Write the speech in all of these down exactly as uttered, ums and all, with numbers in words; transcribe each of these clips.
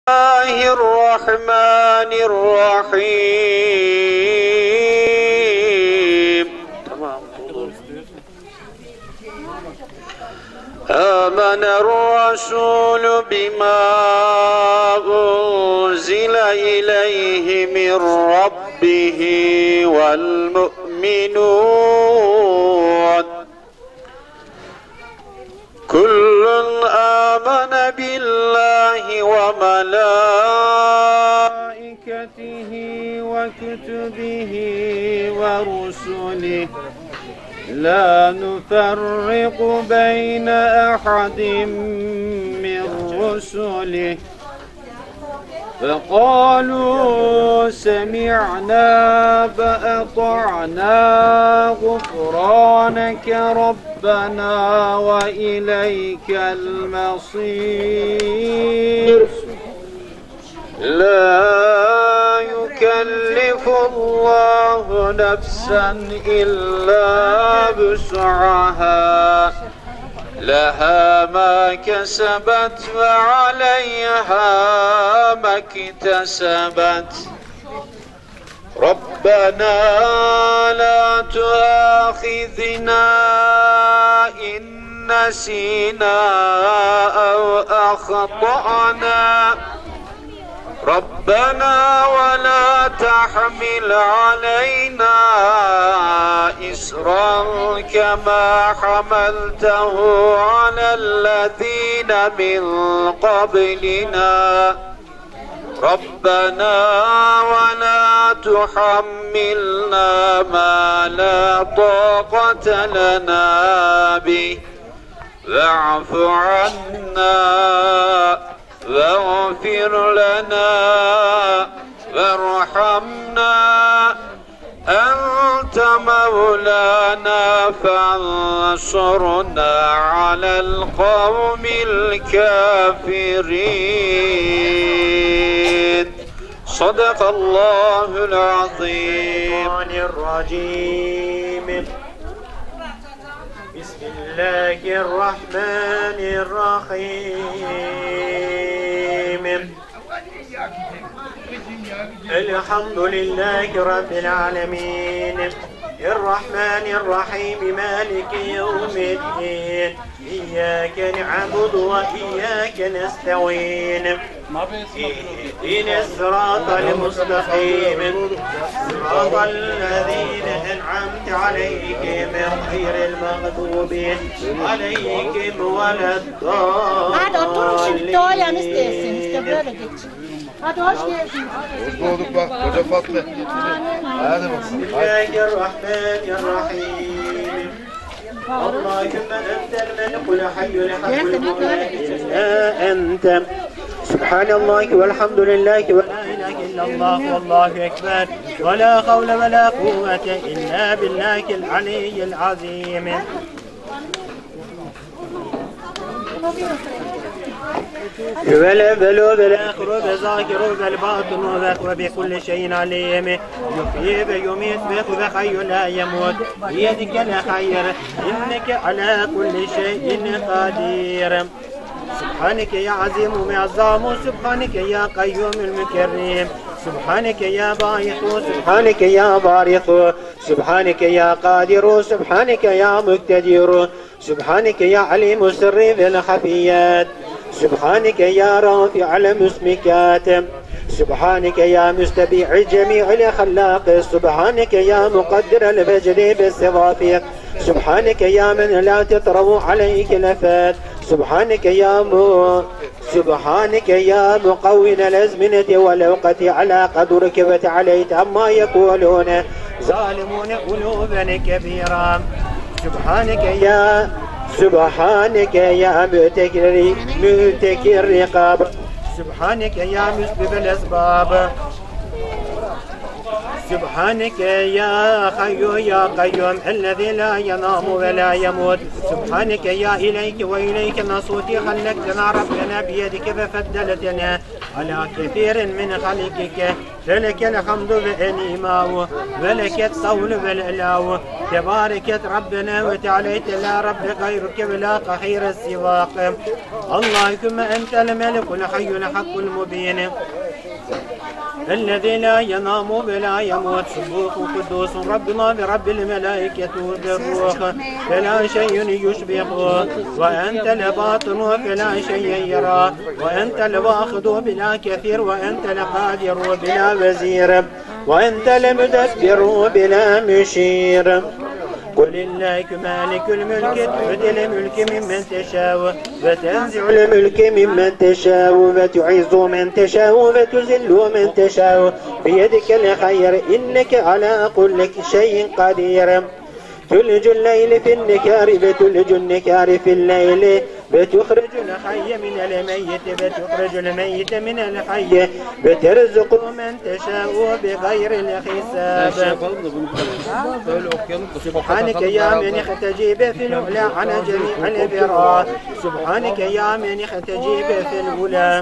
الله الرحمن الرحيم. تمام. آمن الرسول بما أنزل إليه من ربه والمؤمنون كل آمن بالله وملائكته وكتبه ورسله لا نفرق بين أحد من رسله فقالوا سمعنا فأطعنا غفرانك ربنا وإليك المصير. لا يكلف الله نفسا إلا وسعها لها ما كسبت وعليها ما اكتسبت ربنا لا تؤاخذنا إن نسينا أو أخطأنا ربنا ولا تحمل علينا إصرا كما حملته على الذين من قبلنا ربنا ولا تحملنا ما لا طاقة لنا به واعف عنا واغفر لنا وارحمنا أنت مولانا فانصرنا على القوم الكافرين. صدق الله العظيم. الرجيم. بسم الله الرحمن الرحيم. الحمد لله رب العالمين الرحمن الرحيم مالك يوم الدين إياك نعبد وإياك نستعين اهدنا الصراط المستقيم صراط الذين أنعمت عليهم غير المغضوب عليهم ولا الضالين. Hadi hoş geldin. Hoş bulduk bak koca Fatma. Hadi bakalım. Bismillahirrahmanirrahim. Allahümme entel melikul hayyul hayyul la ente. Subhanallahi velhamdülillahi ve la ilahe illallah vallahu ekber. Ve la havle ve la kuvvete illa billahil aliyyil azim. والأول والآخر والظاهر والباطن وبكل شيء عليم يحيي ويميت وهو حي لا يموت بيدك الخير إنك على كل شيء قدير. سبحانك يا عظيم معظم سبحانك يا قيوم المكرم سبحانك يا باعث سبحانك يا بارث سبحانك يا قادر سبحانك يا مقتدر سبحانك يا عليم السر في الخفيات سبحانك يا رافع المسمكات سبحانك يا مستبيع جميع الخلاق سبحانك يا مقدر الفجر بالصفات سبحانك يا من لا تطرو عليك لفات سبحانك يا م... سبحانك يا مقون الأزمنة والأوقات على قدرك وتعاليت عما يقولون ظالمون قلوبا كبيرا. سبحانك يا سبحانك يا متكر متكر الرقاب سبحانك يا مسبب الأسباب سبحانك يا حي يا قيوم الذي لا ينام ولا يموت سبحانك يا إليك وإليك نصوتي خلقتنا ربنا بيدك ففضلتنا على كثير من خلقك لك الحمد والنعمة ولك الطول والعلاو تباركت ربنا وتعاليت لا رب غيرك ولا قهير السواق اللهم أنت الملك الحي الحق المبين الذي لا ينام ولا يموت سبوح قدوس ربنا برب الملائكة والروح فلا شيء يشبهه وأنت الباطن فلا شيء يرى وأنت الواخذ بلا كثير وأنت القادر بلا وزير وأنت المدبر بلا مشير قل لله مالك الملك تؤتي الملك ممن تشاء وتنزع الملك ممن تشاء وتعز من تشاء وتذل من تشاء بيدك الخير إنك على كل شيء قدير تلج الليل في النكار بتلج النكار في الليل بتخرج الحي من الميت بتخرج الميت من الحي بترزق من تشاء بغير الحساب سبحانك يا من اختجيب في الأولى على جميع البراء سبحانك يا من اختجيب في الأولى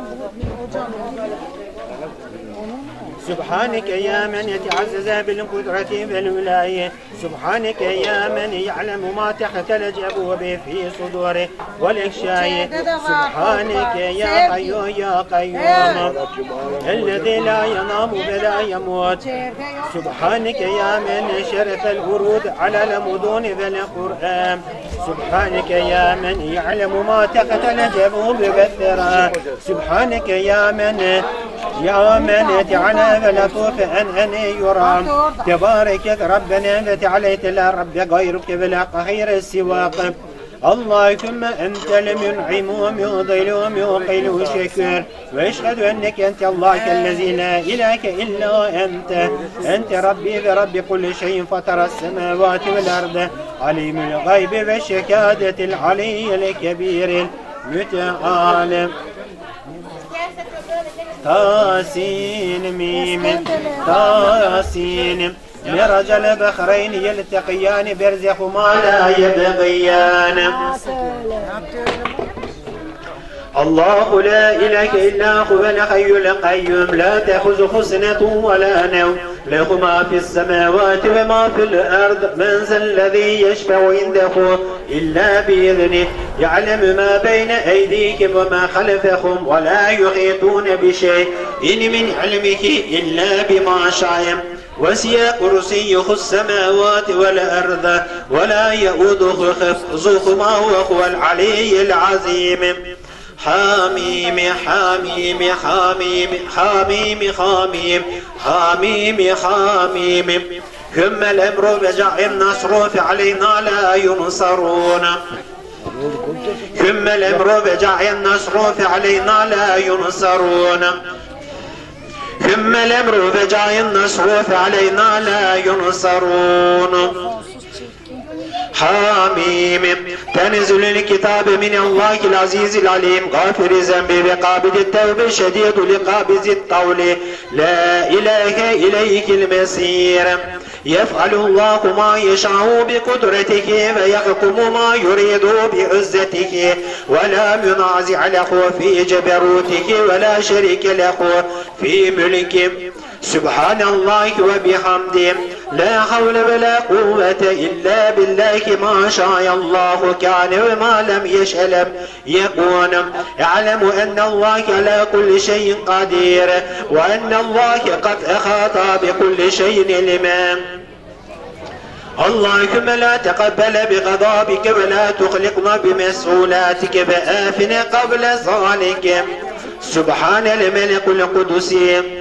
سبحانك يا من يتعزز بالقدرة والولاية سبحانك يا من يعلم ما تحت الجبوب في صدوره والإخشاء سبحانك يا حي يا قيوم الذي لا ينام ولا يموت سبحانك يا من شرف الورود على المدن والقرآن سبحانك يا من يعلم ما تحت الجبوب والثرى سبحانك يا من يا من تعالى فلطوف أن أن يرى تبارك ربنا فتعاليت لا رب غيرك ولا قهير السواق اللهم أنت المنعم ومضل وموقل وشكر وأشهد أنك أنت الله الذي لا إله إلا أنت أنت ربي برب كل شيء فطر السماوات والأرض عليم الغيب والشهادة العلي الكبير المتعال تاسين ميم تاسين مرج البحرين يلتقيان برزخهما لا يبغيان الله لا إله إلا هو الحي القيوم لا تأخذه سنة ولا نوم له ما في السماوات وما في الأرض من ذا الذي يشفع عنده إلا بإذنه يعلم ما بين أيديكم وما خلفكم ولا يحيطون بشيء إن من علمه إلا بما شاء وسع كرسيه السماوات والأرض ولا يؤوده حفظهما وهو العلي العظيم حميم حميم حميم حميم حميم حميم حميم ثم الأمر وجاء النصر فعلينا لا ينصرون ثم الأمر وجاء النصر فعلينا لا ينصرون ثم الأمر وجاء النصر فعلينا لا ينصرون حميم تنزل الكتاب من الله العزيز العليم غافر الذنب وقابل التوب شديد لقابض الطول لا إله إليك المصير يفعل الله ما يشاء بقدرته ويحكم ما يريد بعزته ولا منازع له في جبروته ولا شريك له في ملكه سبحان الله وبحمده لا حول ولا قوة إلا بالله ما شاء الله كان وما لم يشأ لم يكون اعلم أن الله على كل شيء قدير وأن الله قد أحاط بكل شيء علما اللهم لا تقبل بغضبك ولا تخلقنا بمسؤولاتك فآفنا قبل ذلك سبحان الملك القدس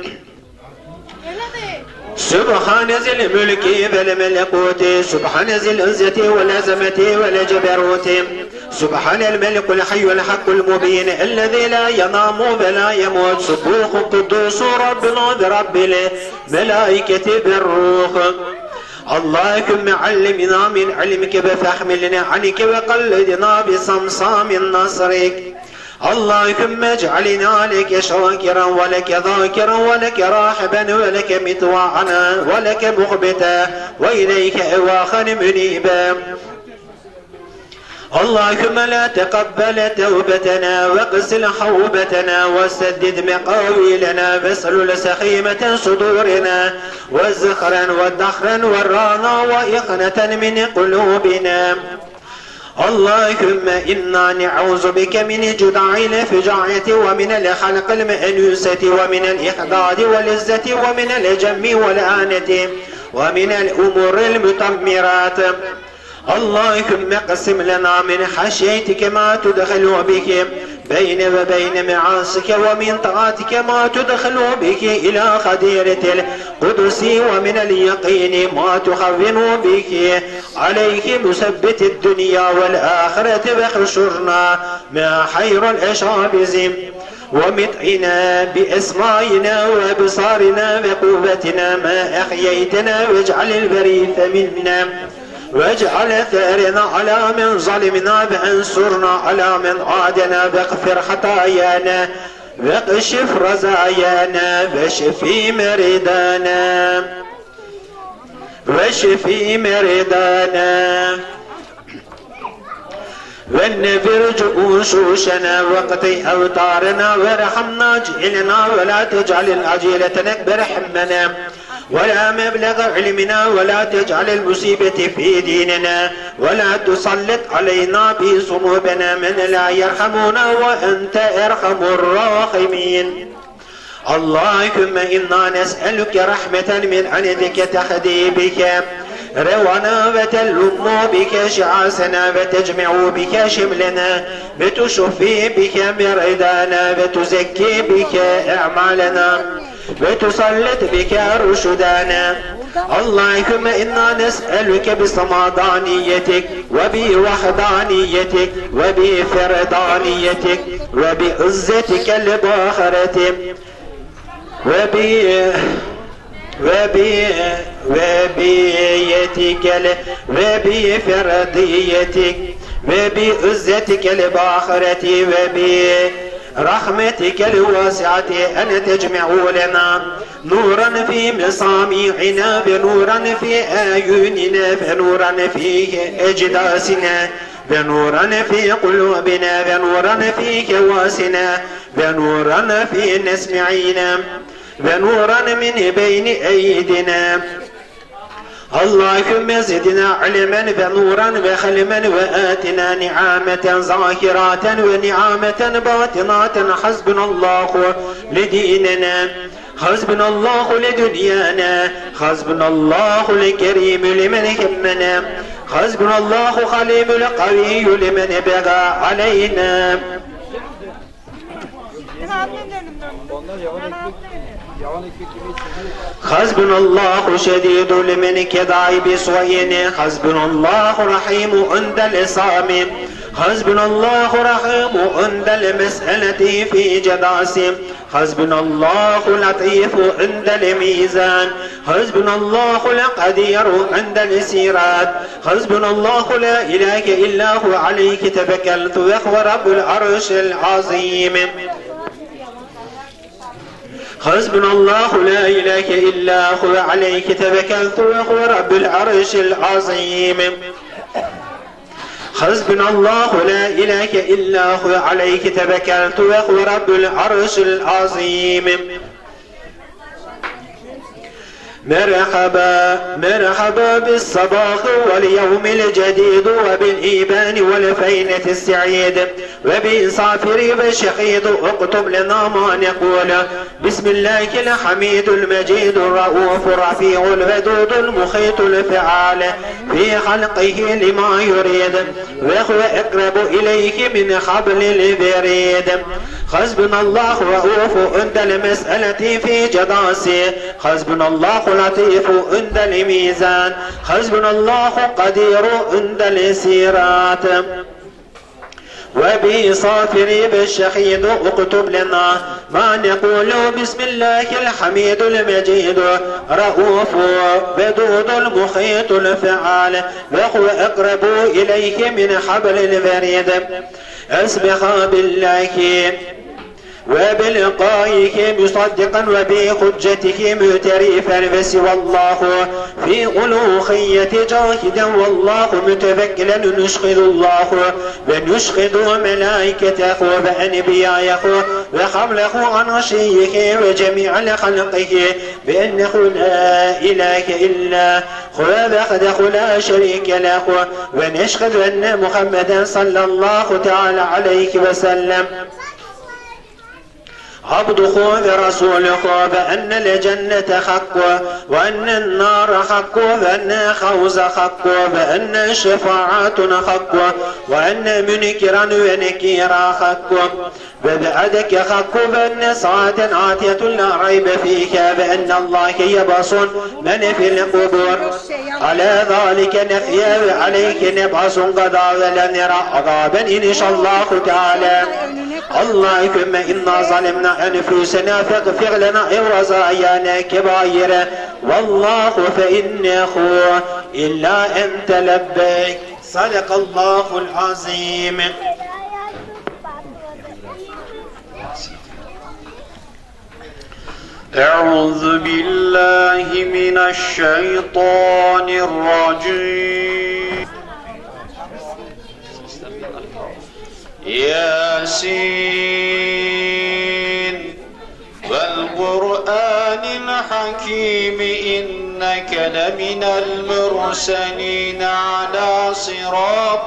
سبحان ذي الملك والملكوت سبحان ذي العزة والعظمة والجبروت سبحان الملك الحي الحق المبين الذي لا ينام ولا يموت سبوح قدوس ربنا برب الملائكة بالروح اللهم علمنا من علمك بفحملنا عنك وقلدنا بصمصام نصرك اللهم اجعلنا لك شاكرا ولك ذاكرا ولك راحبا ولك مطواعا ولك مخبتا وإليك أواخا منيبا اللهم لا تقبل توبتنا واغسل حوبتنا وسدد مقاويلنا واسلل سخيمة صدورنا والزخرا والدخرا والرانا وإخنة من قلوبنا. اللهم إنا نعوذ بك من جدع الفجاعة ومن الخلق المأنوسة ومن الإحداد والعزة ومن الجم والآنة ومن الأمور المتمرات. اللهم اقسم لنا من خشيتك ما تدخل بك بين وبين معاصيك ومن طاعتك ما تدخل بك إلى خديرة القدس ومن اليقين ما تخون بك عليك مثبت الدنيا والآخرة واحشرنا مع خير الأشابز ومتعنا بأسمائنا وأبصارنا وقوتنا ما أحييتنا واجعل الوريث منا واجعل ثارنا على من ظلمنا وانصرنا على من عادنا واغفر خطايانا واكشف رزايانا واشفي مريضانا واشفي مريضانا ونفر جؤوشنا وقطي أوتارنا وارحمنا جئلنا ولا تجعل العجيلة نكبر حمنا ولا مبلغ علمنا ولا تجعل المصيبة في ديننا ولا تسلط علينا بذنوبنا من لا يرحمنا وأنت أرحم الراحمين. اللهم إنا نسألك رحمة من عندك تهدي بك روانا وتلم بك شعاسنا وتجمع بك شملنا وتشفي بك مريدانا وتزكي بك أعمالنا وتسلط بك رشدانا. اللهم إنا نسألك بصمدانيتك وبوحدانيتك وبفردانيتك وبعزتك الباخرة وب وبي وبيتك وبفرديتك وبعزتك الباخرة وبرحمتك الواسعة أن تجمع لنا نورا في مصاميعنا ونورا في أعيننا ونورا في أجداسنا ونورا في قلوبنا ونورا في كواسنا ونورا في نسمعنا ونورا من بين أيدينا. اللهم زدنا علما ونورا وخلما وآتنا نعامة ظاهرات ونعامة باطنات. حسبنا الله لديننا حسبنا الله لدنيانا حسبنا الله الكريم لمن همنا حسبنا الله خليم القوي لمن بغى علينا. حسبنا الله شديد لمن كدعي بسوين حسبنا الله رحيم عند الإصام حسبنا الله رحيم عند المسألة في جداس حسبنا الله لطيف عند الميزان حسبنا الله القدير عند السيرات حسبنا الله لا إله إلا هو عليك توكلت وهو رب العرش العظيم. حسبنا الله لا إله إلا هو عليك توكلت وهو رب العرش العظيم. حسبنا الله لا إله إلا هو عليك توكلت وهو رب العرش العظيم. مرحبا مرحبا بالصباح واليوم الجديد وبالإيمان والفينة السعيد وبالصافر والشهيد. اكتب لنا ما نقول. بسم الله الحميد المجيد الرؤوف الرفيع الودود المخيط الفعال في خلقه لما يريد وهو أقرب إليه من حبل الوريد. حسبنا الله رؤوف عند المسألة في جداسه حسبنا الله لطيف عند الميزان حسبنا الله قدير عند السيرات وبصافر بالشهيد. اكتب لنا ما نقول. بسم الله الحميد المجيد رؤوف ودود المخيط الفعال وهو أقرب إليه من حبل الوريد. اسبح بالله وبلقائك مصدقا وبحجتك معترفا فسوى الله في ألوهية جاهدا والله متفكلا نشهد الله ونشهد ملائكته وأنبياءه وخلقه عن عشيه وجميع خلقه بأنه لا إله إلا هو وحده لا شريك له ونشهد أن محمدا صلى الله تعالى عليه وسلم عبده ورسوله وأن الجنة حق وأن النار حق وأن الخوز حق وأن الشفاعة حق وأن منكرا ونكيرا حق وبعدك حق وأن ساعة آتية لا ريب فيها بأن الله يبعث من في القبور على ذلك نحيا وعليك نبعث غدا ولن نرى عذابا إن شاء الله تعالى. اللهم إنا ظلمنا أنفسنا فاغفر لنا ورزايانا كبائر والله فإنه إلا أنت لبيك. صدق الله العظيم. أعوذ بالله من الشيطان الرجيم. ياسين والقرآن الحكيم إنك لمن المرسلين على صراط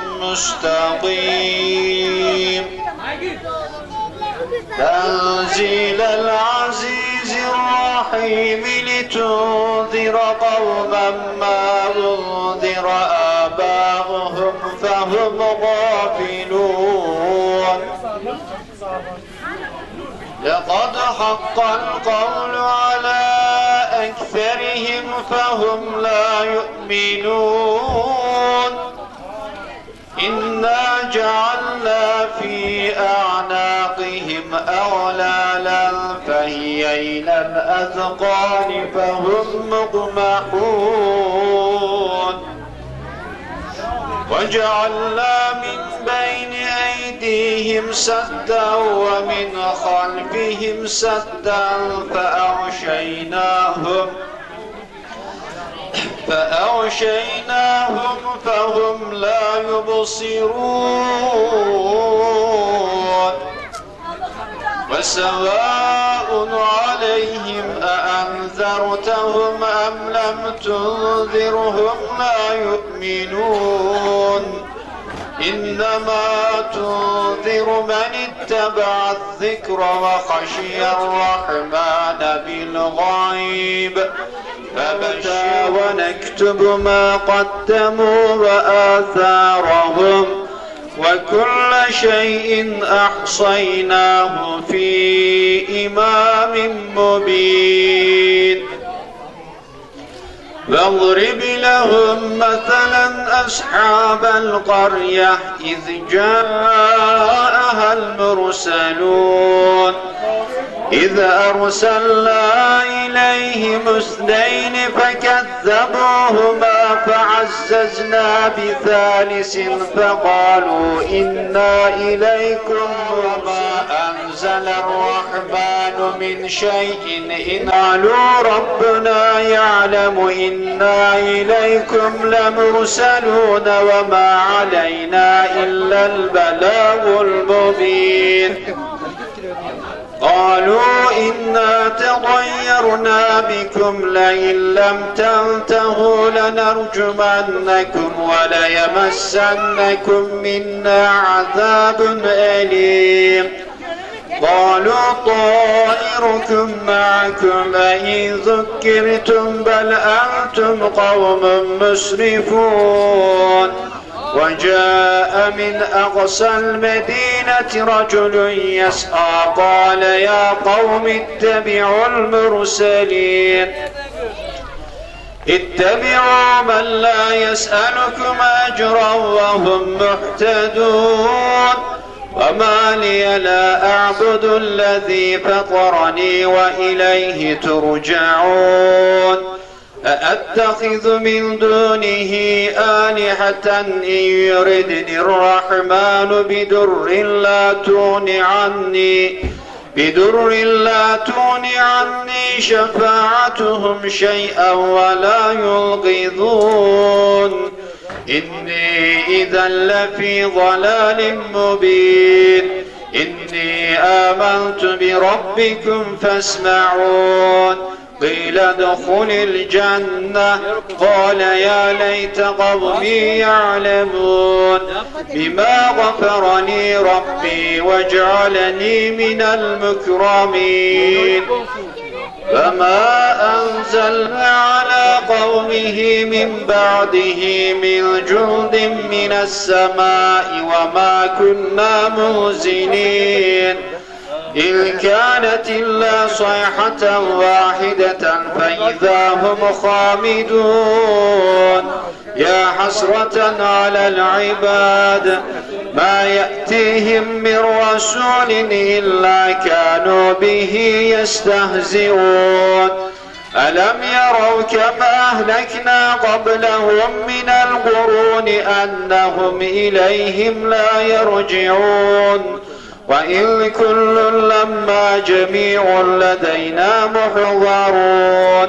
مستقيم. تنزيل العزيز الرحيم لتنذر قوما ما أنذر آباؤهم فهم غافلون. لقد حق القول على أكثرهم فهم لا يؤمنون. إنا جعلنا في أعناقهم أغلالا فهي إلى الأذقان فهم مقمحون. وجعلنا من بين أيديهم سدا ومن خلفهم سدا فأغشيناهم فأغشيناهم فهم لا يبصرون. وسواء عليهم أأنذرتهم أم لم تنذرهم لا يؤمنون. إنما تنذر من اتبع الذكر وخشي الرحمن بالغيب فبشر ونكتب ما قدموا وآثارهم وكل شيء أحصيناه في إمام مبين. واضرب لهم مثلا أصحاب القرية إذ جاءها المرسلون إذ أرسلنا إليهم اثنين فكذبوهما فعززنا بثالث فقالوا إنا إليكم وما أنزل الرحمن من شيء إن قالوا ربنا يعلم إنا إليكم لمرسلون وما علينا إلا البلاغ المبين. قالوا إنا تطيرنا بكم لئن لم تنتهوا لنرجمنكم وليمسنكم منا عذاب أليم. قالوا طائركم معكم أئن ذكرتم بل أنتم قوم مسرفون. وجاء من أقصى المدينة رجل يسعى قال يا قوم اتبعوا المرسلين اتبعوا من لا يسألكم أجرا وهم مهتدون. وما لي لا أعبد الذي فطرني وإليه ترجعون. أأتخذ من دونه آلهة إن يردني الرحمن بدر لا تغن عني بدر لا تغني عني شفاعتهم شيئا ولا ينقذون إني إذا لفي ضلال مبين إني آمنت بربكم فاسمعون قيل ادخل الجنة قال يا ليت قومي يعلمون بما غفرني ربي واجعلني من المكرمين فما أنزلنا على قومه من بعده من جند من السماء وما كنا منزلين إن كانت إلا صيحة واحدة فإذا هم خامدون يا حسرة على العباد ما يأتيهم من رسول إلا كانوا به يستهزئون ألم يروا كما أهلكنا قبلهم من القرون أنهم إليهم لا يرجعون وإن كل لما جميع لدينا محضرون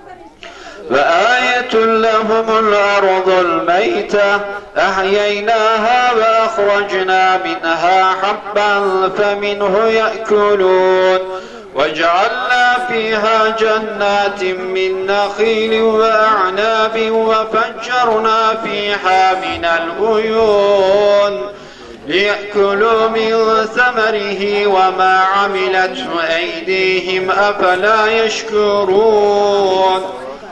فآية لهم الأرض الميتة أحييناها وأخرجنا منها حبا فمنه يأكلون وجعلنا فيها جنات من نخيل وأعناب وفجرنا فيها من العيون ليأكلوا من ثمره وما عملته أيديهم أفلا يشكرون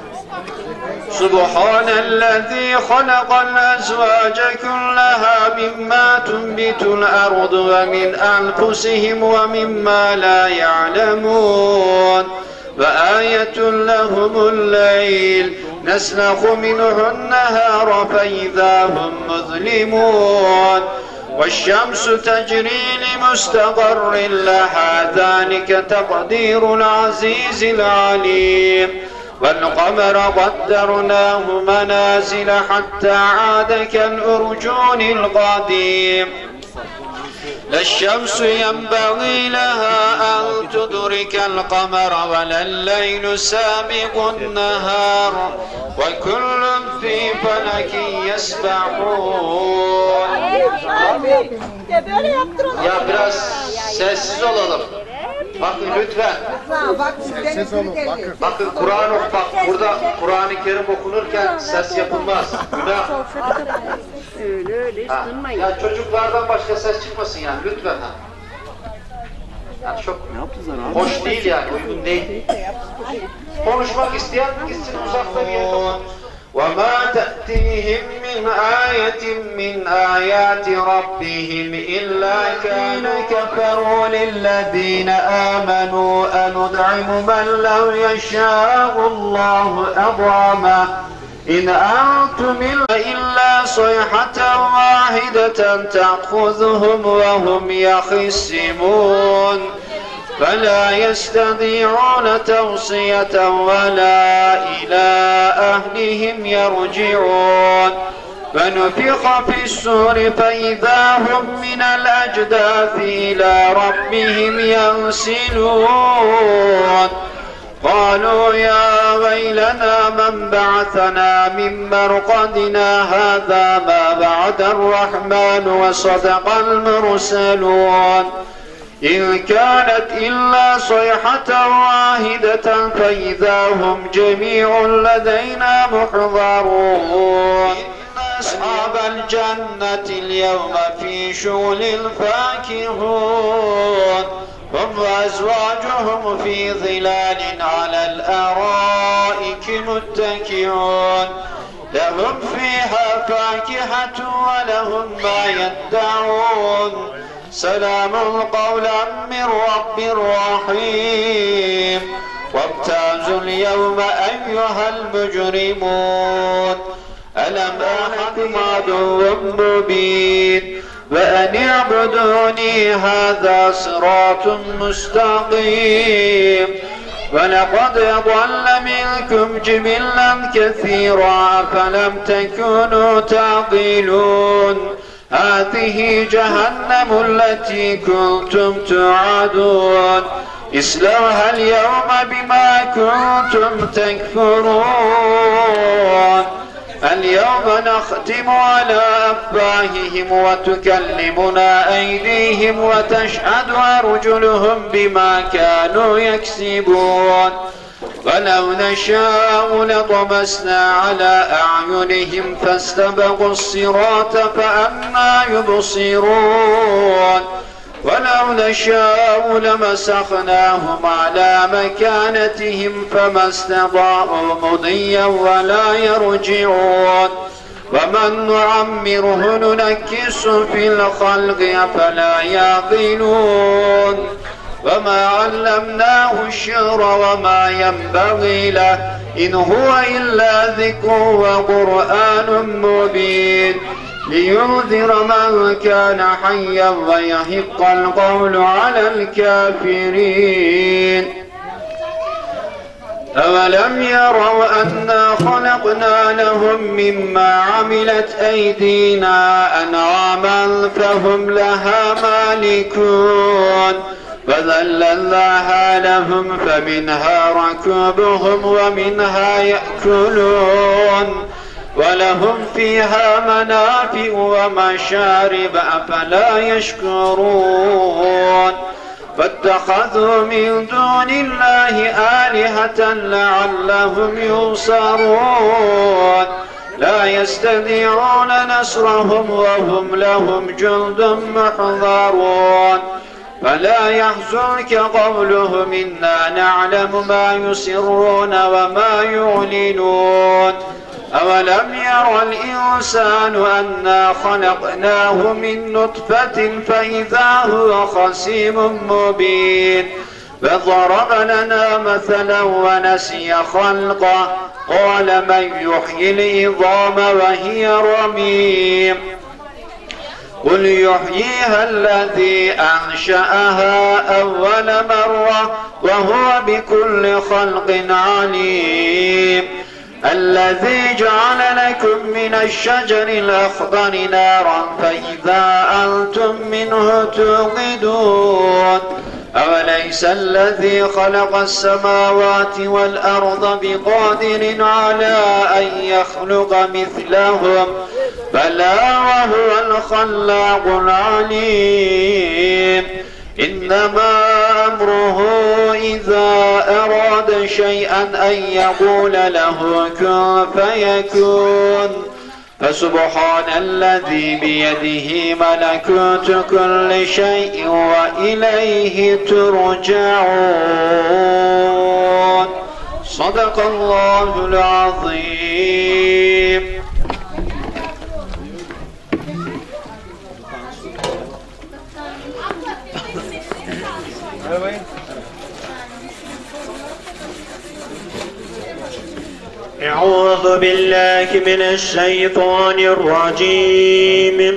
سبحان الذي خلق الأزواج كلها مما تنبت الأرض ومن أنفسهم ومما لا يعلمون وآية لهم الليل نسلخ منه النهار فإذا هم مظلمون والشمس تجري لمستقر لها ذلك تقدير العزيز العليم والقمر قدرناه منازل حتى عاد كالأرجون القديم لا الشمس ينبغي لها أن تدرك القمر ولا الليل سابق النهار وكل في فلك يسبحون. Ya biraz sessiz olalım. Bakın lütfen. Sessiz olun, bakın. Bakın Kur'an bak burada Kur'an-ı Kerim okunurken ses yapılmaz. Günah. Öyle öyle Ha. Ya çocuklardan başka ses çıkmasın yani lütfen ha. Yani çok hoş değil yani, uygun değil. Konuşmak isteyen gitsin uzakta bir yere. وَمَا تَأْتِيهِمْ مِنْ آيَةٍ مِنْ آيَاتِ رَبِّهِمْ إِلَّا كَانَ كَفَرُوا لِلَّذِينَ آمَنُوا أَنُطْعِمُ مَنْ لَوْ يَشَاءُ اللَّهُ أَطْعَمَهُ إِنْ أَنْتُمْ إِلَّا صَيْحَةً وَاحِدَةً تَأْخُذُهُمْ وَهُمْ يَخِصِّمُونَ فلا يستطيعون توصية ولا إلى أهلهم يرجعون فنفخ في السور فإذا هم من الأجداث إلى ربهم ينسلون قالوا يا ويلنا من بعثنا من مرقدنا هذا ما بعد الرحمن وصدق المرسلون إن كانت إلا صيحة واحدة فإذا هم جميع لدينا محضرون أصحاب الجنة اليوم في شغل فاكهون هم وأزواجهم في ظلال على الأرائك متكئون لهم فيها فاكهة ولهم ما يدعون سلام قولا من رب رحيم وابتازوا اليوم أيها المجرمون ألم أحكم عدو مبين وأن اعبدوني هذا صراط مستقيم ولقد ضل منكم جبلا كثيرا فلم تكونوا تعقلون هذه جهنم التي كنتم توعدون اصلوها اليوم بما كنتم تكفرون اليوم نختم على أفواههم وتكلمنا أيديهم وتشهد أرجلهم بما كانوا يكسبون ولو نشاء لطمسنا على أعينهم فاستبقوا الصراط فأنى يبصرون ولو نشاء لمسخناهم على مكانتهم فما استطاعوا مضيا ولا يرجعون ومن نعمره ننكس في الخلق أفلا يعقلون وما علمناه الشعر وما ينبغي له إن هو إلا ذكر وقرآن مبين لينذر من كان حيا ويحق القول على الكافرين أولم يروا أنا خلقنا لهم مما عملت أيدينا أنعاما فهم لها مالكون فذللناها لهم فمنها ركوبهم ومنها يأكلون ولهم فيها منافع ومشارب أفلا يشكرون فاتخذوا من دون الله آلهة لعلهم ينصرون لا يستطيعون نصرهم وهم لهم جند محضرون فلا يحزنك قولهم إنا نعلم ما يسرون وما يعلنون أولم ير الإنسان أنا خلقناه من نطفة فإذا هو خصيم مبين فضرب لنا مثلا ونسي خلقه قال من يحيي العظام وهي رميم قل يحييها الذي أنشأها أول مرة وهو بكل خلق عليم الذي جعل لكم من الشجر الأخضر نارا فإذا أنتم منه توقدون أوليس الذي خلق السماوات والأرض بقادر على أن يخلق مثلهم بلى وهو الخلاق العليم إنما أمره إذا أراد شيئا أن يقول له كن فيكون فسبحان الذي بيده ملكوت كل شيء وإليه ترجعون صدق الله العظيم. أعوذ بالله من الشيطان الرجيم.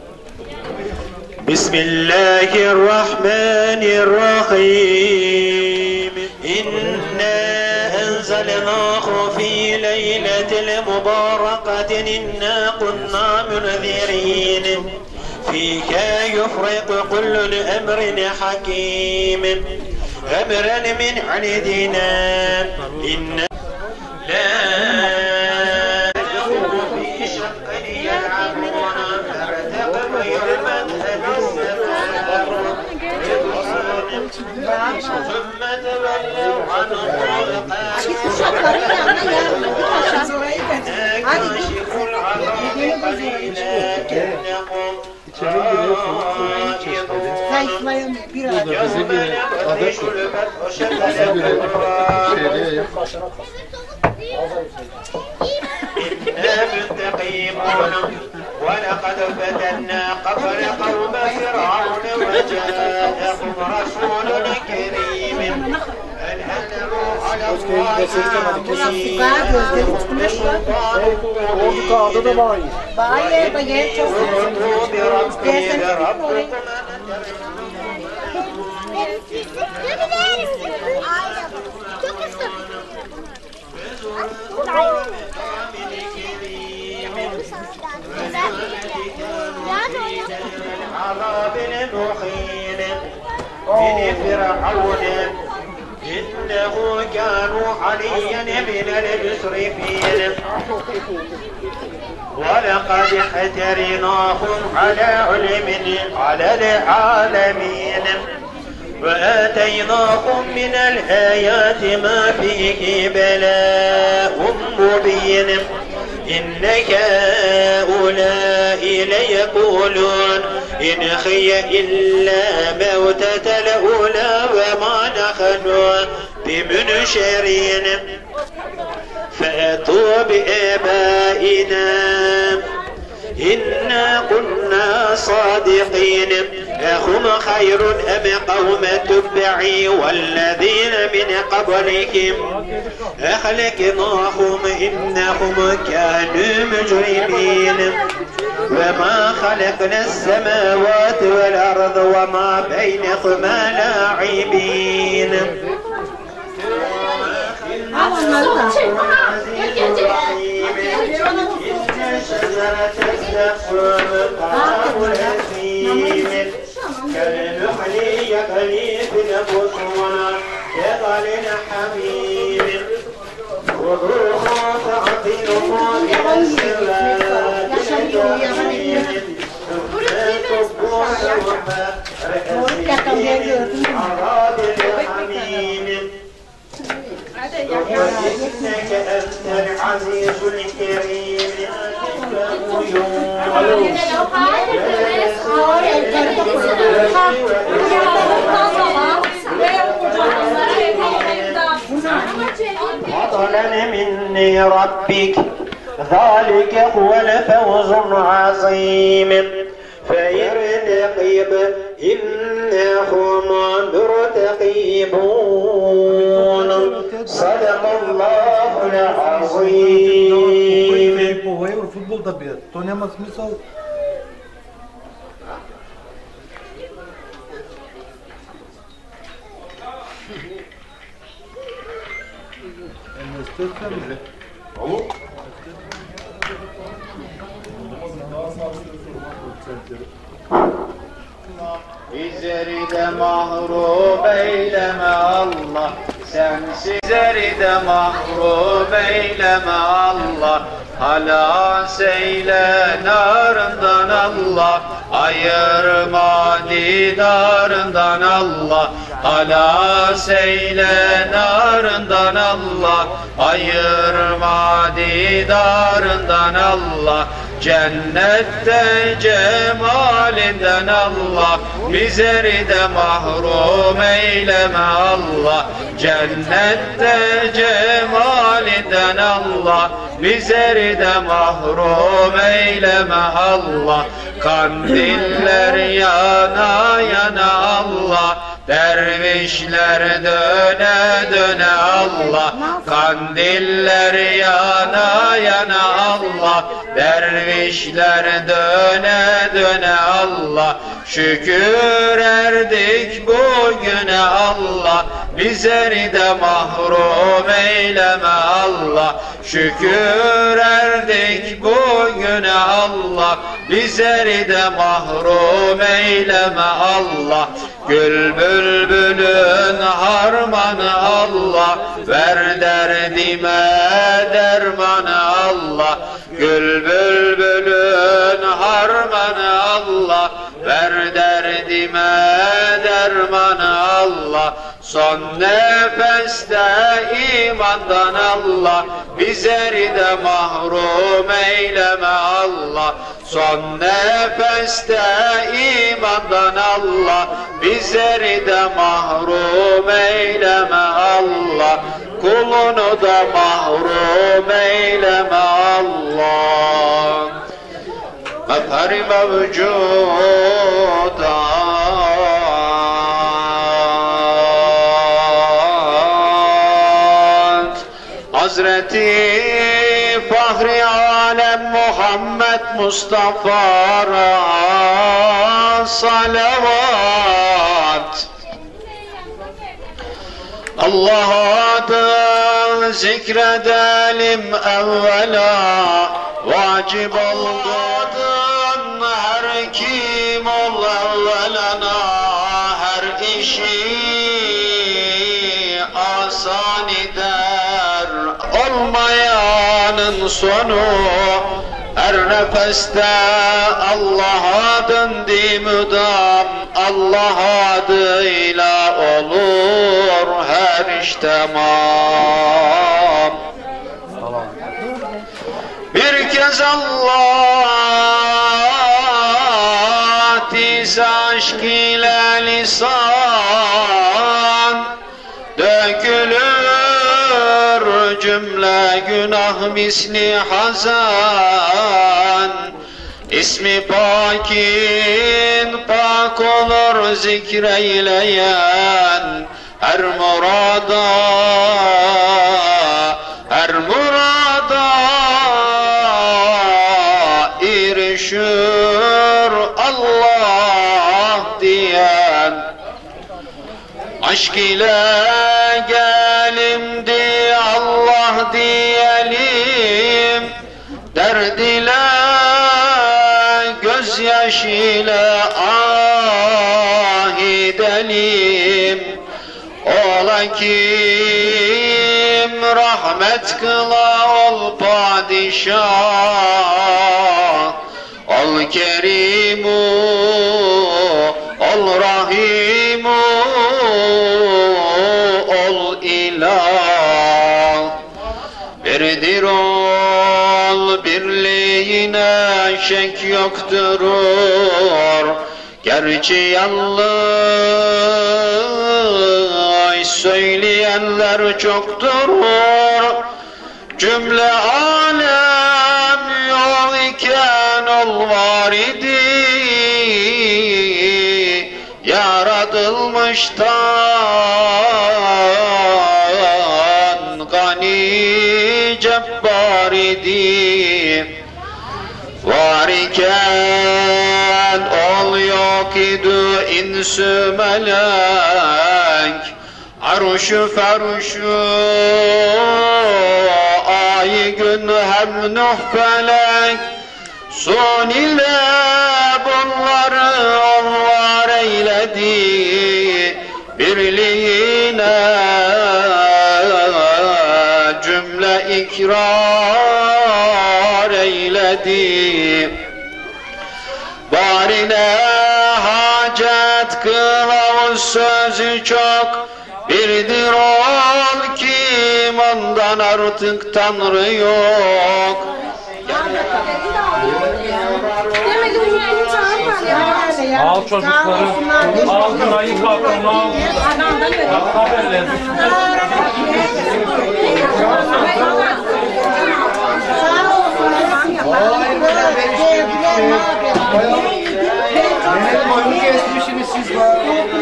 بسم الله الرحمن الرحيم. إنا أنزلناه في ليلة المباركة إنا كنا منذرين فيها يفرق كل أمر حكيم أمرا من عندنا إن لا يكون في شق يلعبون فارتقب يوم السماء ثم تولوا عنه كاشف العذاب قليلا إنكم عاجزون يوم نبطش البطش فلكم إنا منتقمون ولقد فتنا قبل قوم فرعون وجاءهم رسول كريم أن هدموا على الله Ya no إنه كانوا عليا من المسرفين ولقد اخترناهم على علم على العالمين وآتيناهم من الآيات ما فيه بلاء مبين إن هؤلاء ليقولون إن هي إلا موتة الأولى وما نحن بمنشرين فأتوا بآبائنا إنا كنا صادقين أهم خير أم قوم تبع والذين من قبلهم أهلكناهم إنهم كانوا مجرمين وما خلقنا السماوات والأرض وما بينهما لاعبين شجرة الزقوم طعام الأثيم كالمحل يغلي في البطون كغل حميم خذوه فاعطوه إلى السواء الجحيم ثم صبوا فوق رأسه عراب الحميم إنك أنت العزيز الكريم فضلا مني ربك ذلك هو الفوز العظيم فارتقب إنهم مرتقبون صدق الله العظيم. Futbol da bir. Oynayamaz misal. Bizleri de mahrum eyleme Allah, sensizleri de mahrum eyleme Allah. Halas eyle narından Allah, ayırma didarından Allah. Halas eyle narından Allah, ayırma didarından Allah. Cennette cemalinden Allah, bizleri de mahrum eyleme Allah. Cennette cemalinden Allah, bizleri de mahrum eyleme Allah. Kandiller yana yana Allah, dervişler döne döne Allah. Kandiller yana yana Allah, dervişler döne döne Allah. Şükür erdik bugüne Allah, bizleri de mahrum eyleme Allah. Şükür erdik bugüne Allah, bizleri de mahrum eyleme Allah. Gül bülbülün harmanı Allah, ver derdime dermanı Allah. Gül bülbülün harmanı Allah, ver derdime dermanı Allah. Son nefeste imandan Allah, bizleri de mahrum eyleme Allah. Son nefeste imandan Allah, bizleri de mahrum eyleme Allah. Kulunu da mahrum eyleme Allah. Mefhari mevcudat Hazreti Fahri Alem Muhammed Mustafa'ra salavat. Allah'a da zikredelim evvela, vacip olmadın her kim ol evvelana, her işi asan eder. Olmayanın sonu her nefeste Allah'a döndü müdam. Allah adıyla olur her iş tamam. Bir kez Allah tiz aşk ile lisan dökülür cümle günah misli hazan. İsmi pakin pak olur zikreyleyen her murada her murada erişir Allah diyen. Aşk ile gelimdi Allah diyelim, derd ile gözyaş ile ah edelim. Ola kim rahmet kıla ol padişah, ol kerimu ol rahimu ol ilah. Birdir ol birliğine şek yoktur, gerçi yanlış söyleyenler çoktur. Cümle alem yok iken ol var idi, yaratılmıştan gani cebbar idi. Var iken ol yok idi insü melek, arşu ferşu ay gün hem nuh felek. Son ile bunları Allah eyledi, birliğine cümle ikrar eyledi. Barine hacet kılavuz sözü çok, birdir ol kim ondan artık Tanrı yok. Al çocukları, al günahı kalkın, al. Haberler. Benim boyumu kesmişsiniz siz var.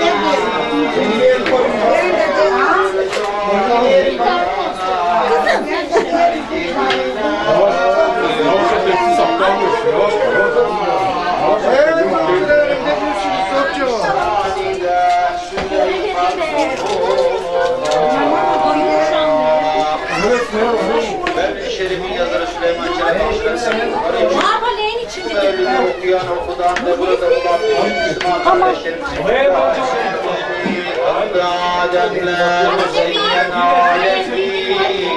Şerif'in yazarı Süleyman Çelebi Marmaleğin içinde. okuyan okudan da burada olan Müslüman kardeşlerimizin Adem'le müzeyyen alemi,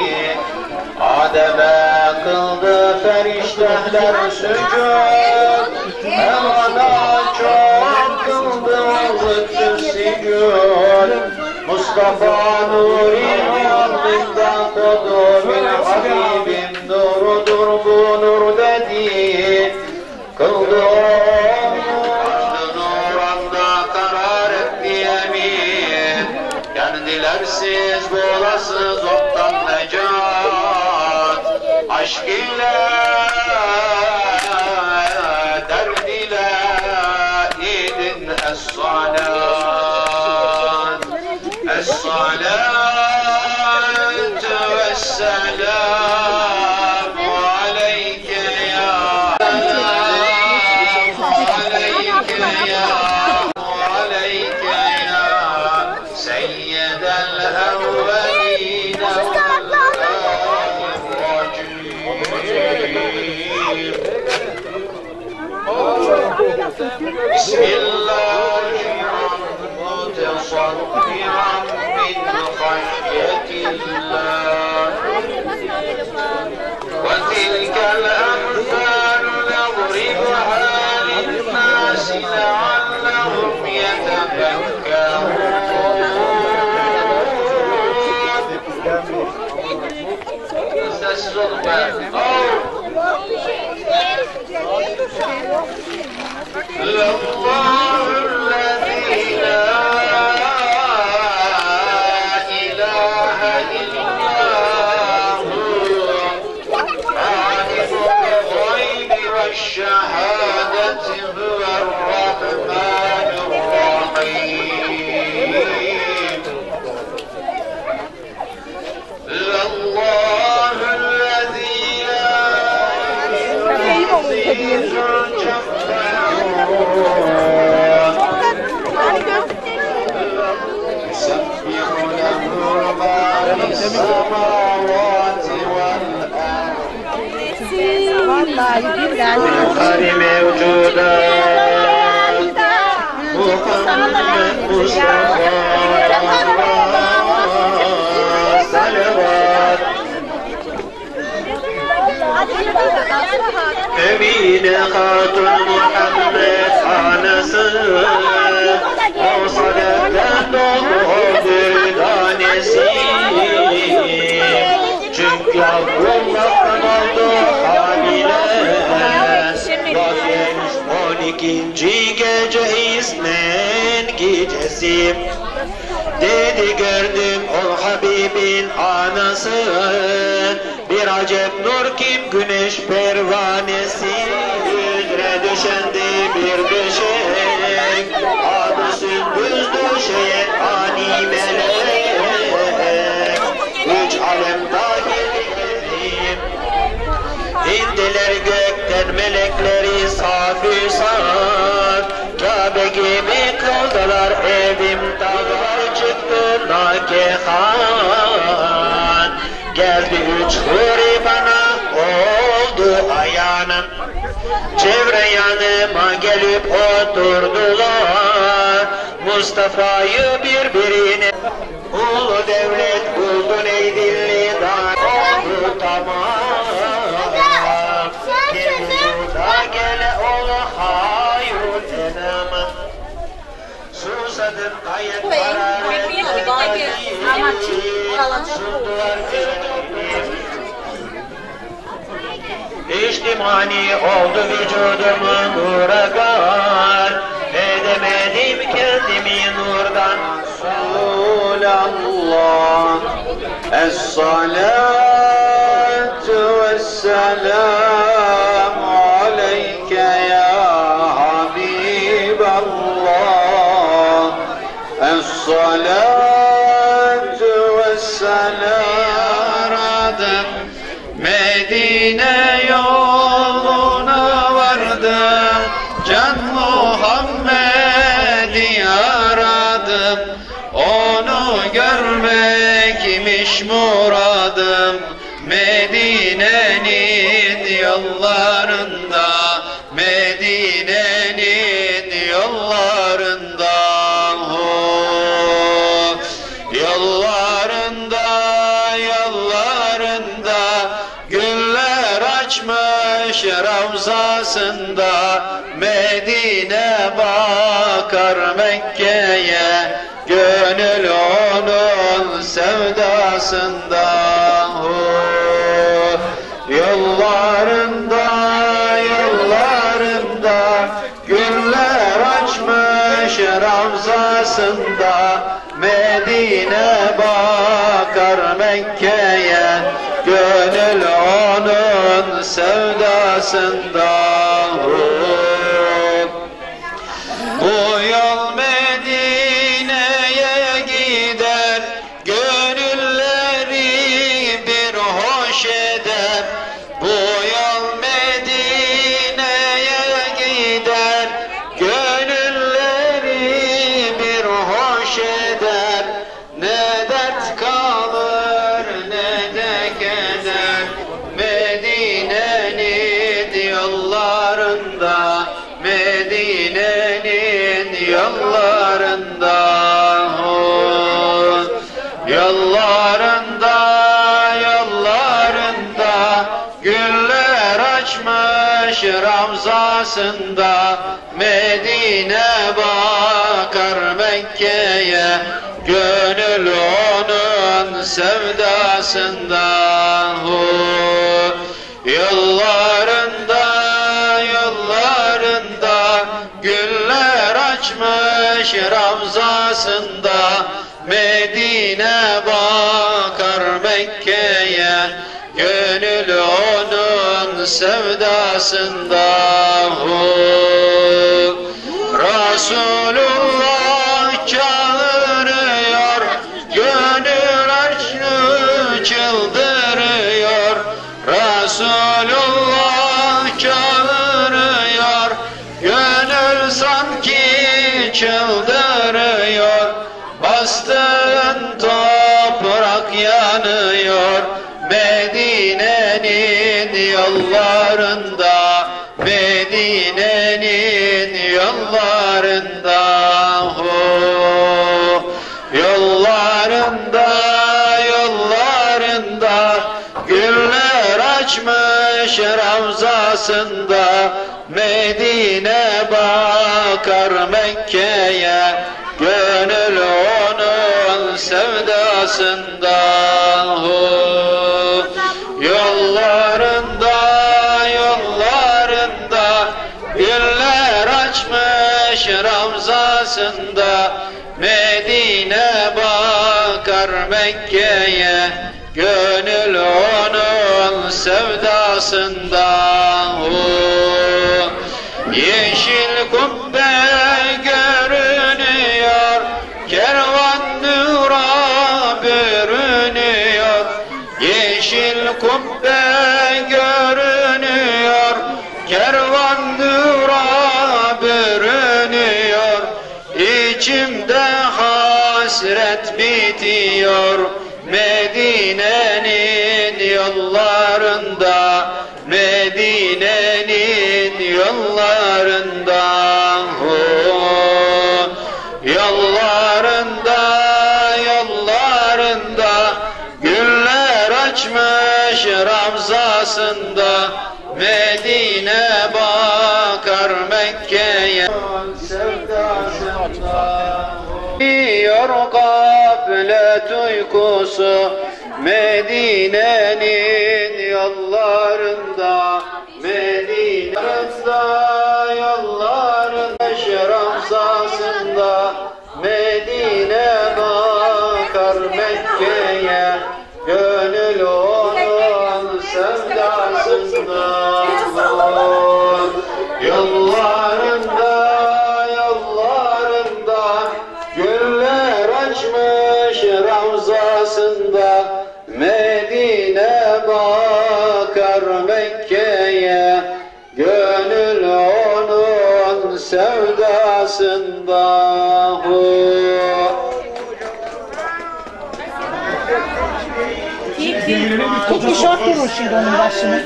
Adem'e kıldı feriştehler sücud, Evada çok kıldı Allah'tır sicud. Mustafa Nuri'nin alnından kodu min Habibim nurudur bu nur dedi. Kıldı açtı nuranda karar etti yemin, kendilersiz bulasız oktan necat. Aşk ile derd ile idin es-salat, es-salat ve-selam aleyke ya aleyke ya aleyke ya seyyidel evvelin vel-âhirîn. Bismillahirrahmanirrahim. Mutesaddiran min hayyet السماوات والأرض بالخير موجودات محمد مصطفى صلوات أمين خاتم محمد anası o sadaktan doğdu tanesi çünkü Allah'tan oldu hamile zaten on ikinci gece ismen gecesi dedi gördüm o Habibin anası bir acep nur kim güneş pervanesi üzere düşendi bir döşek adı sündüz döşek ani melek üç alem dahil gezdim indiler gökten melekleri safi saf Kabe gibi kıldılar evim dağa çıktı nakehan geldi üç huri bana oldu ayağım çevre yanıma gelip oturdular Mustafa'yı birbirine ulu devlet buldun ey dilli dar oldu tamam kim burada gele ola hayır enama susadım gayet kararlı sundular İçtimani oldu vücudumun uğrakan edemedim kendimi nurdan Resulallah Es-salatu vesselam aleyke ya Habiballah Es-salatu vesselam aradım Medine yoluna vardım Can Muhammed'i aradım Onu görmekmiş muradım Medine'nin yollarında Medine'nin yollarında oh, Yollarında yollarında Güller açmış ravzasında Medine bakar Mekke'ye Gönül onun sevdasında oh, Yollarında yollarında Güller açmış ravzasında Medine bakar Mekke'ye Gönül onun sevdasında Bu yol Medine'ye gider Gönülleri bir hoş eder Bu yol Medine'ye gider Gönülleri bir hoş eder Ne dert kalır ne de keder Medine'nin yollarında Medine'nin yollarında oh, Yollarında yollarında Güller açmış ravzasında Medine bakar Mekke'ye Gönül onun sevdasında oh, Yollarında yollarında Güller açmış ravzasında Medine bakar Mekke'ye Gönül onun sevdasında oh, Resulullah çağırıyor Gönül aşkı çıldırıyor Resulullah çağırıyor Gönül sanki çıldırıyor Bastığın toprak ya yanıyor Medine'nin yollarında, Medine'nin yollarında, oh, yollarında, yollarında güller açmış ravzasında. Medine bakar Mekke'ye, gönül onun sevdasında, oh, yollarında, yollarında güller açmış ravzasında. Medine bakar Mekke'ye, gönül onun sevdasında, oh, yeşil kubbe görünüyor, kervan nura bürünüyor. Yeşil kubbe görünüyor, kervan nura bürünüyor. İçimde hasret bitiyor Medine'nin yollarında, Medine'nin yollarında, oh, yollarında, yollarında güller açmış ravzasında. Medine bakar Mekke'ye, diyor gaflet uykusu Medine'nin yollarında, Medine'nin yollarında, şeramsasında. Medine bakar Mekke'ye, gönül onun sevdasında, yollarında, yollarında güller açmış ravzasında. Medine bakar Mekke'ye, gönül onun sevdasında. İki tişört duruşuydu onun başını.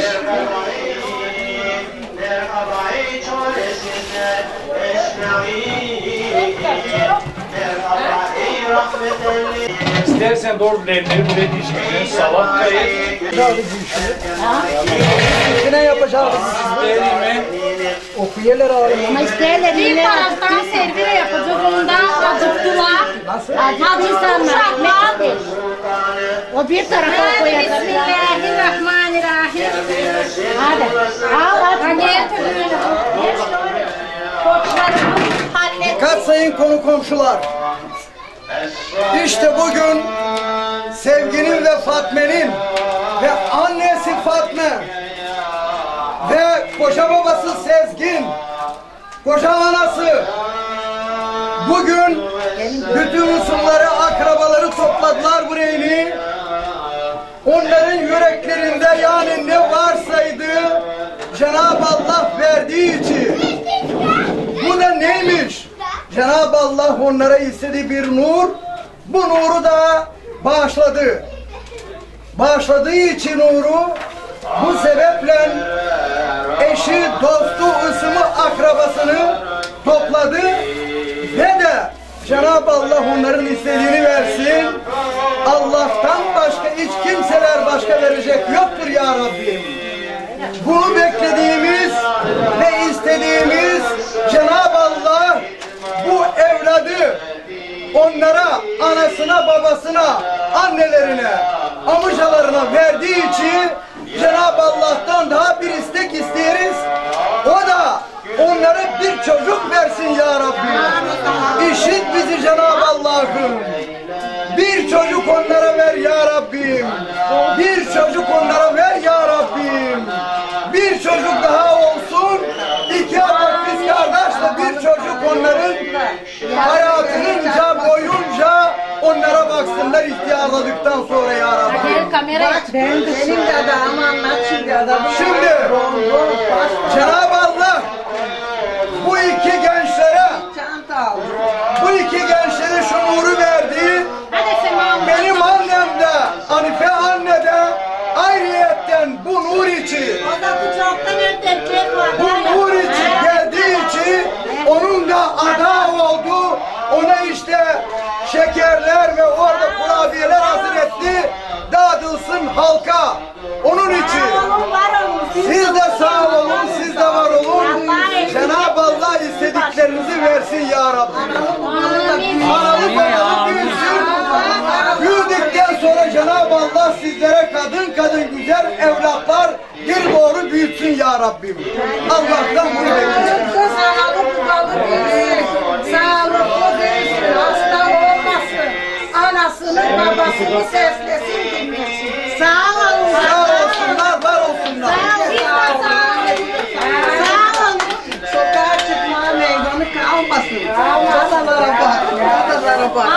İstersen doğru bilenleri buraya dişeceksin. Salak kayıt. Ne yapacağız? Değerli Okuyeler ağrıyor. Ama isterler Bir taraftan servire yapacağız, ondan acıktılar. Acıktılar. o bir tarafa Hadi koyacağız. Bismillahirrahmanirrahim. Hadi. Al al. Dikkat sayın konu komşular. İşte bugün Sevgi'nin ve Fatme'nin ve annesi Fatme ve koca babası Sezgin, koca anası bugün bütün usulları, akrabaları topladılar burayı. Onların yüreklerinde yani ne varsaydı Cenab-ı Allah verdiği için. Bu da neymiş? Cenab-ı Allah onlara istediği bir nur, bu nuru da bağışladı. Bağışladığı için nuru, bu sebeple eşi, dostu, ısımı, akrabasını topladı ve de Cenab-ı Allah onların istediğini versin. Allah'tan başka hiç kimseler başka verecek yoktur ya Rabbim. Bunu beklediğimiz ve istediğimiz Cenab-ı Allah bu evladı onlara, anasına, babasına, annelerine, amcalarına verdiği için Cenab-ı Allah'tan daha bir istek isteriz. O da onlara bir çocuk versin ya Rabbim. İşit bizi Cenab-ı Allah'ım. Bir çocuk onlara ver ya Rabbim. Bir çocuk onlara ver ya Rabbim. Bir çocuk daha olsun. İki adak kız kardeşle bir çocuk onların hayatınınca boyunca onlara baksınlar ihtiyarladıktan sonra ya Rabbim. Benim de adamı anlat şimdi adamı. Şimdi Cenab-ı Allah bu iki gençlere bu iki gençlere şu nuru verdi. Benim annem de halka. Onun için siz de sağ olun, siz de var olun. Cenab-ı Allah istediklerinizi versin ya Rabbi. Analı babalı büyüsün. Büyüdükten sonra Cenab-ı Allah sizlere kadın kadın güzel evlatlar bir doğru büyütsün ya Rabbim. Allah'tan bunu bekliyoruz. Sağlıklı babalı büyüsün. Sağlıklı büyüsün. Hasta olmasın. Anasını babasını seslesin dinlesin. Sağ olun. Sağ olsunlar, var olsunlar. Sağ olun. Sokağa çıkma meydanı kalmasın. Adalara bak. Adalara bak.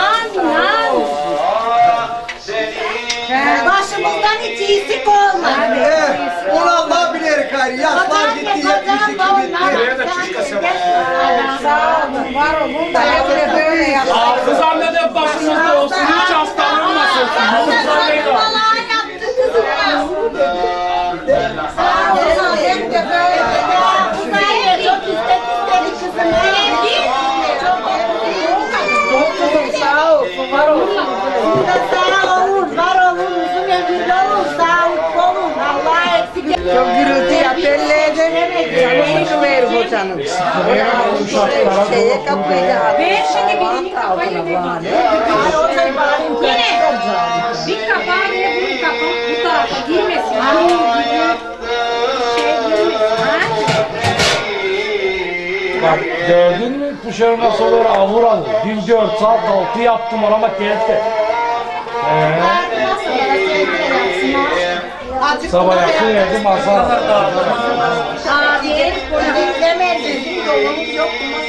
Başımızdan hiç iyisi olmaz. Evet, onu Allah bilir gayrı. Yaşlar gitti, yetmiş iki bitti. Sağ olun, var olun. Böyle böyle yapın. Hafız anne de başınızda olsun. Hiç hastalanmasın. Hafız anne de. Vallahi yaptı kızım ya. Sağ olun, hep de böyle. Kızlar çok istek istedi kızım. Çok sağ olun, var olun. Sağ olun, var olun. Uzun ömürlü olun, sağlıklı olun. Allah eksik. Çok gürültü yap, belli edememek. Şunu ver hocanım. Şeye kapıyı da. Ver şimdi birini kafayı ver. Yine. Bir kapağı ve bir kapağı bu tarafa girmesin. Hani şey girmesin. Bak gördün mü kuşları nasıl olur avur alır. Dün dört saat altı yaptım ona bak geldi. Ee, sabah yaptı yedim masa. Abi, dinlemedin. Yolumuz yok.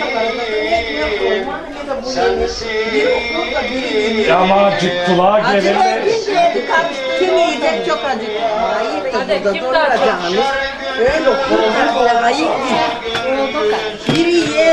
Ama acıktılar gelirler. Kim yiyecek çok acıktı. Hadi kim daha çok? Öyle oldu. Ayıp değil. Biri ye